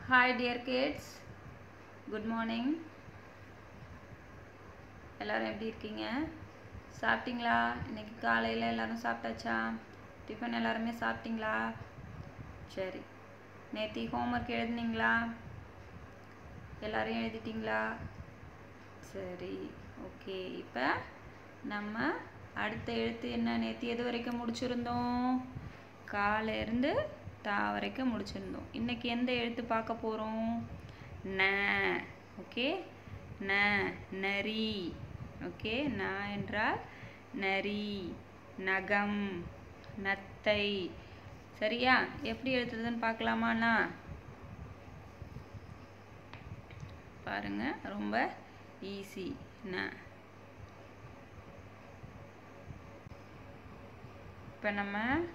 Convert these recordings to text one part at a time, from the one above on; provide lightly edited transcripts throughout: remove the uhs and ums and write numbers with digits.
Hi dear kids, good morning. எல்லாரும் எப்படி இருக்கீங்க? சாப்பிட்டீங்களா? இன்னைக்கு காலையில் எல்லாரும் சாப்பிட்டாச்சா? டிஃபன் எல்லாருமே சாப்பிட்டீங்களா? சரி. நேற்று ஹோம்ஒர்க் எழுதுனீங்களா? எல்லாரும் எழுதிட்டீங்களா? சரி, ஓகே. இப்போ நம்ம அடுத்த எழுத்து என்ன? நேற்று எது வரைக்கும் முடிச்சிருந்தோம்? காலேருந்து தா வரைக்கும் முடிச்சிருந்தோம். இன்னைக்கு எந்த எழுத்து பார்க்க போகிறோம்? ந. ஓகே, ந, நரி. ஓகே, ந என்றால் நரி, நகம், நத்தை. சரியா? எப்படி எழுதுறதுன்னு பார்க்கலாமாண்ணா? பாருங்க, ரொம்ப ஈஸி. ந. இப்போ நம்ம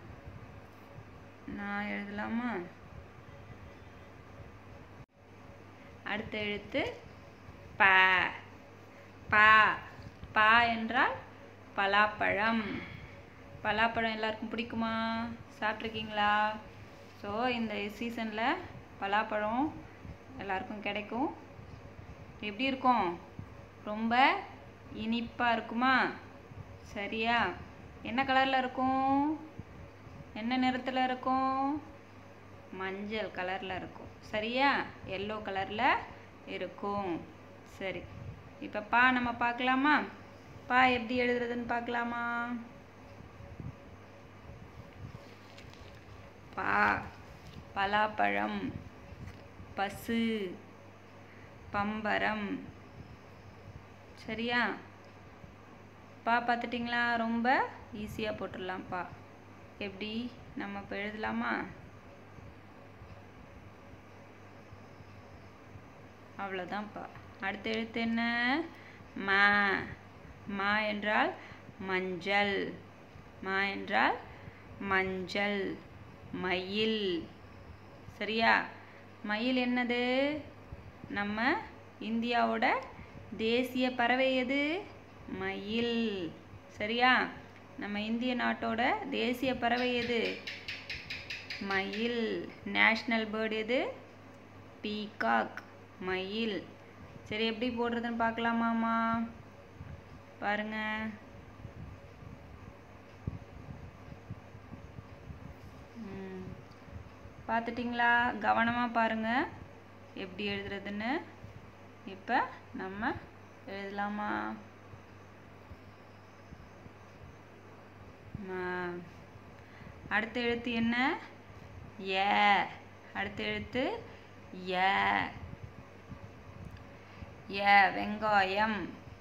நான் எழுதலாமா? அடுத்த எழுத்து ப. பா. பா என்றால் பலாப்பழம். பலாப்பழம் எல்லாருக்கும் பிடிக்குமா? சாப்பிட்ருக்கீங்களா? ஸோ இந்த சீசனில் பலாப்பழம் எல்லாருக்கும் கிடைக்கும். எப்படி இருக்கும்? ரொம்ப இனிப்பாக இருக்குமா? சரியா? என்ன கலரில் இருக்கும்? என்ன நிறத்தில் இருக்கும்? மஞ்சள் கலரில் இருக்கும். சரியா? எல்லோ கலரில் இருக்கும். சரி, இப்போ பா நம்ம பார்க்கலாமா? பா எப்படி எழுதுறதுன்னு பார்க்கலாமா? பா, பலாப்பழம், பசு, பம்பரம். சரியா? பா பார்த்துட்டிங்களா? ரொம்ப ஈஸியாக போட்டுடலாம். பா எப்படி நம்ம இப்போ எழுதலாமா? அவ்வளோதான்ப்பா. அடுத்த எழுத்து என்ன? மா. மா என்றால் மஞ்சள். மா என்றால் மஞ்சள், மயில். சரியா? மயில் என்னது? நம்ம இந்தியாவோட தேசிய பறவை எது? மயில். சரியா? நம்ம இந்திய நாட்டோட தேசிய பறவை எது? மயில். நேஷ்னல் பேர்டு எது? பீகாக், மயில். சரி, எப்படி போடுறதுன்னு பார்க்கலாமாம்மா? பாருங்க. பார்த்துட்டிங்களா? கவனமாக பாருங்க எப்படி எழுதுறதுன்னு. இப்போ நம்ம எழுதலாமா? அடுத்த எழுத்து என்ன? ஏ. அடுத்த எழுத்து ஏ. ஏ, வெங்காயம்.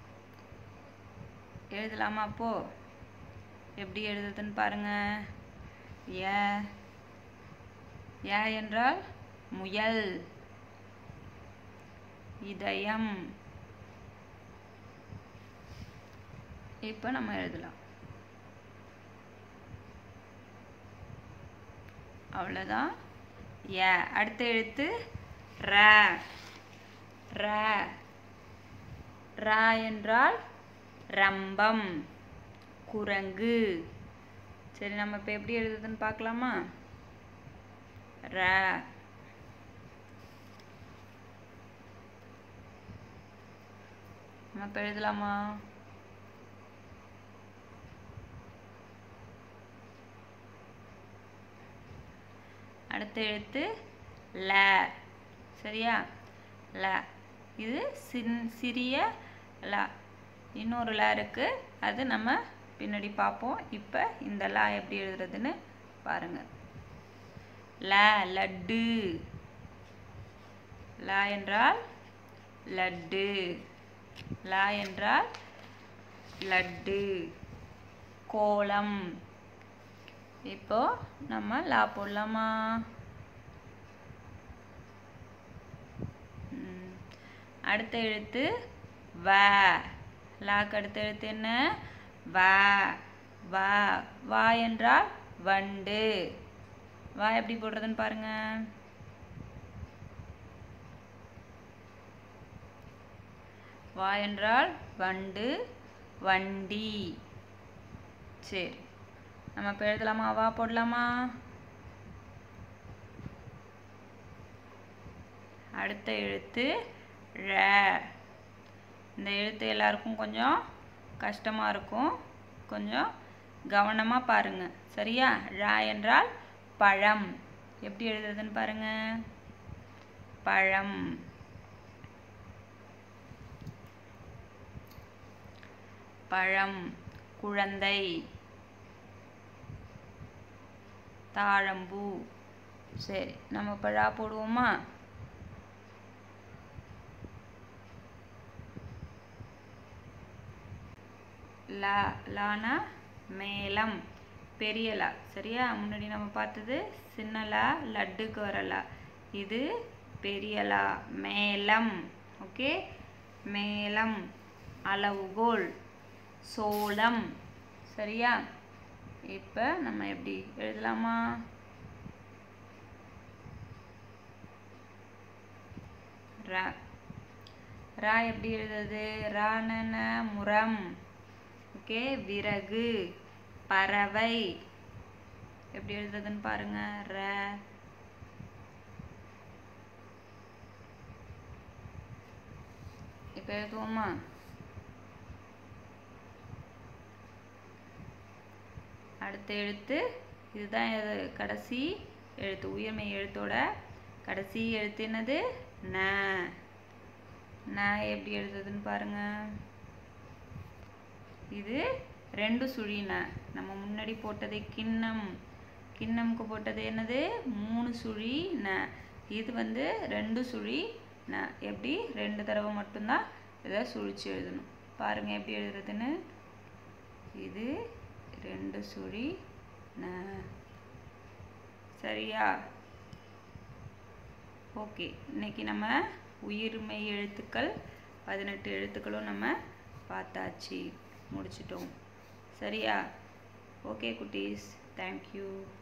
எழுதலாமா? அப்போ எப்படி எழுதுறதுன்னு பாருங்க. ஏ. ஏ என்றால் முயல், இதயம். இப்போ நம்ம எழுதலாம். அவ்வளோதான். ஏ. அடுத்த எழுத்து ர. ர. ர என்றால் ரம்பம், குரங்கு. சரி, நம்ம இப்போ எப்படி எழுதுறதுன்னு பார்க்கலாமா? ர. நம்ம இப்போ எழுதலாமா? அடுத்த எழுத்து ல. சரியா? ல. இது சிறிய ல. இன்னொரு ல இருக்கு, அது நம்ம பின்னாடி பார்ப்போம். இப்போ இந்த ல எப்படி எழுதுறதுன்னு பாருங்க. ல, லட்டு. ல என்றால் லட்டு. ல என்றால் லட்டு, கோலம். இப்போ நம்ம லா போடலாமா? அடுத்த எழுத்து வ. லாக்கு அடுத்த எழுத்து என்ன? வ. வ. வா என்றால் வண்டு. வா எப்படி போடுறதுன்னு பாருங்க. வா என்றால் வண்டு, வண்டி. சரி, நம்ம இப்போ எழுதலாமா? வா போடலாமா? அடுத்த எழுத்து ழ. இந்த எழுத்து எல்லாருக்கும் கொஞ்சம் கஷ்டமாக இருக்கும், கொஞ்சம் கவனமாக பாருங்க. சரியா? ழ என்றால் பழம். எப்படி எழுதுறதுன்னு பாருங்க. பழம். பழம். குழந்தை. தாழம்பூ. சரி, நம்ம இப்போ ழ போடுவோமா? லா. லானா மேளம், பெரிய லா. சரியா? முன்னாடி நம்ம பார்த்தது சின்ன லா, லட்டுக்கு வர லா. இது பெரிய லா, மேளம். ஓகே, மேளம். அளவுகோல், சோளம். சரியா? இப்போ நம்ம எப்படி எழுதலாமா? ரா. ரா எப்படி எழுதுறது? ரான முரம். ஓகே, விறகு. பறவை. எப்படி எழுதுறதுன்னு பாருங்க. ர. இப்ப எழுதுவோமா? அடுத்த எழுத்து இதுதான். கடைசி எழுத்து, உயிர்மை எழுத்தோட கடைசி எழுத்து என்னது? ந. ந எப்படி எழுதுறதுன்னு பாருங்க. இது 2 சுழி ந. நம்ம முன்னாடி போட்டது கிண்ணம். கிண்ணம்க்கு போட்டது என்னது? 3 சுழி ந. இது 2 சுழி ந. எப்படி? 2 தடவை மட்டும்தான் இதை சுழிச்சு எழுதணும். பாருங்க எப்படி எழுதுறதுன்னு. இது 2 சுழி ந. சரியா? ஓகே, இன்னைக்கு நம்ம உயிர்மை எழுத்துக்கள் 18 எழுத்துக்களும் நம்ம பார்த்தாச்சு, முடிச்சிட்டோம். சரியா? ஓகே குட்டீஸ், தேங்க்யூ.